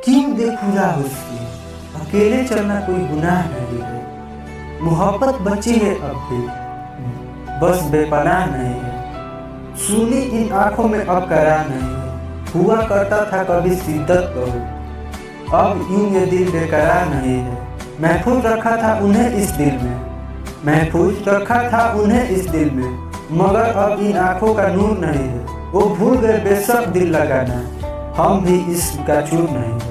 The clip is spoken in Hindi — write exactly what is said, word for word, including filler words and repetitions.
क्यों दे खुदा उसकी, अकेले चलना कोई गुनाह नहीं है। मोहब्बत बची है अब भी, बस बेपनाह नहीं है। सुनी इन आंखों में अब करार नहीं है। हुआ करता था कभी शिद्दत बहुत, अब यूं ये दिल बेकरार नहीं है। महफूज रखा था उन्हें इस दिल में, महफूज रखा था उन्हें इस दिल में, मगर अब इन आंखों का नूर नहीं है। वो भूल गए बेशक दिल लगाना, हम भी इसका चूर नहीं।